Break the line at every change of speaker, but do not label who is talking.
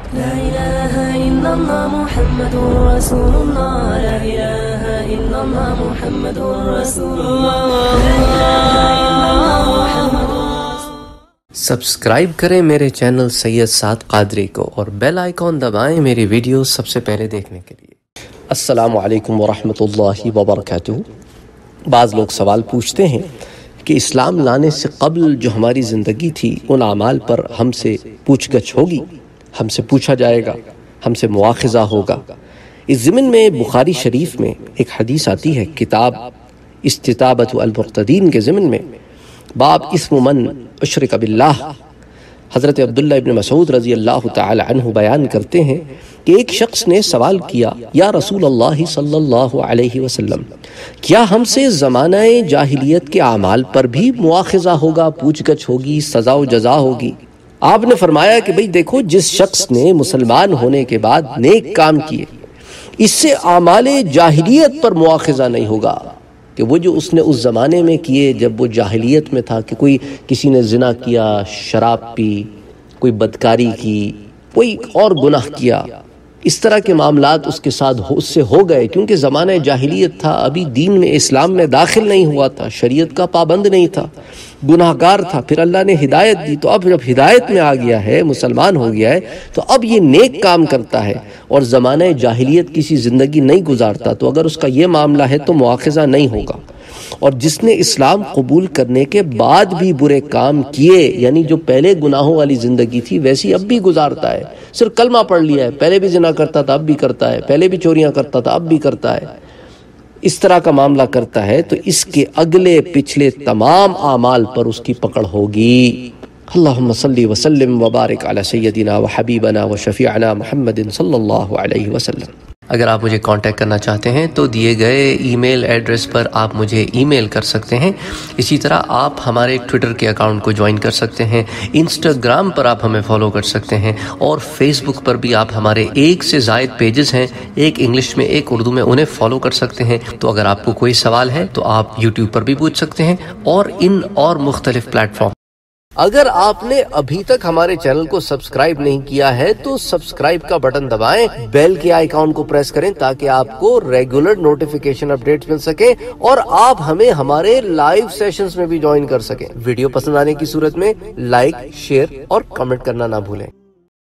لا إله إلا الله محمد رسول الله لا إله إلا الله محمد رسول الله لا إله إلا الله محمد
سبسکرائب کریں میرے چینل سید سعد قادری کو اور بیل آئیکن دبائیں میری ویڈیو سب سے پہلے دیکھنے کے لیے۔ السلام علیکم ورحمۃ اللہ وبرکاتہ۔ بعض لوگ سوال پوچھتے ہیں کہ اسلام لانے سے قبل جو ہماری زندگی تھی ان اعمال پر ہم سے پوچھ گچھ ہوگی، ہم سے پوچھا جائے گا، ہم سے مواخذہ ہوگا۔ اس ضمن میں بخاری شریف میں ایک حدیث آتی ہے، کتاب استتابۃ المرتدین کے ضمن میں، باب اسم من اشرک باللہ۔ حضرت عبداللہ ابن مسعود رضی اللہ تعالی عنہ بیان کرتے ہیں کہ ایک شخص نے سوال کیا، یا رسول اللہ صلی اللہ علیہ وسلم، کیا ہم سے زمانہ جاہلیت کے اعمال پر بھی مواخذہ ہوگا، پوچھ گچھ ہوگی، سزا و جزا ہوگی؟ آپ نے فرمایا کہ بھئی دیکھو، جس شخص نے مسلمان ہونے کے بعد نیک کام کیے، اس سے اعمال جاہلیت پر مواخذہ نہیں ہوگا، کہ وہ جو اس نے اس زمانے میں کیے جب وہ جاہلیت میں تھا، کہ کوئی کسی نے زنا کیا، شراب پی، کوئی بدکاری کی، کوئی اور گناہ کیا، اس طرح کے معاملات اس کے ساتھ اس سے ہو گئے، کیونکہ زمانہ جاہلیت تھا، ابھی دین میں، اسلام میں داخل نہیں ہوا تھا، شریعت کا پابند نہیں تھا، گناہ گار تھا، پھر اللہ نے ہدایت دی، تو اب جب ہدایت میں آ گیا ہے، مسلمان ہو گیا ہے، تو اب یہ نیک کام کرتا ہے اور زمانہ جاہلیت کسی زندگی نہیں گزارتا، تو اگر اس کا یہ معاملہ ہے تو مواخذہ نہیں ہوگا۔ اور جس نے اسلام قبول کرنے کے بعد بھی برے کام کیے، یعنی جو پہلے گناہوں والی زندگی تھی ویسی اب بھی گزارتا ہے، صرف کلمہ پڑھ لیا ہے، پہلے بھی زنا کرتا تھا اب بھی کرتا ہے، پہلے بھی چوریاں کرتا تھا اب بھی کرتا ہے، اس طرح کا معاملہ کرتا ہے، تو اس کے اگلے پچھلے تمام اعمال پر اس کی پکڑ ہوگی۔ اللہم صلی وسلم وبارک علی سیدنا و حبیبنا و شفیعنا محمد صلی اللہ علیہ وسلم۔ اگر آپ مجھے کانٹیکٹ کرنا چاہتے ہیں تو دیے گئے ای میل ایڈریس پر آپ مجھے ای میل کر سکتے ہیں۔ اسی طرح آپ ہمارے ٹویٹر کے اکاؤنٹ کو جوائن کر سکتے ہیں، انسٹاگرام پر آپ ہمیں فالو کر سکتے ہیں، اور فیس بک پر بھی آپ ہمارے 1 سے زائد پیجز ہیں، ایک انگلش میں ایک اردو میں، انہیں فالو کر سکتے ہیں۔ تو اگر آپ کو کوئی سوال ہے تو آپ یوٹیوب پر بھی پوچھ سکتے ہیں، اور ان اور مختلف پلیٹ فارم۔ اگر آپ نے ابھی تک ہمارے چینل کو سبسکرائب نہیں کیا ہے تو سبسکرائب کا بٹن دبائیں، بیل کے آئیکن کو پریس کریں تاکہ آپ کو ریگولر نوٹیفیکیشن اپڈیٹس مل سکیں، اور آپ ہمیں ہمارے لائیو سیشنز میں بھی جوائن کر سکیں۔ ویڈیو پسند آنے کی صورت میں لائک، شیئر اور کمنٹ کرنا نہ بھولیں۔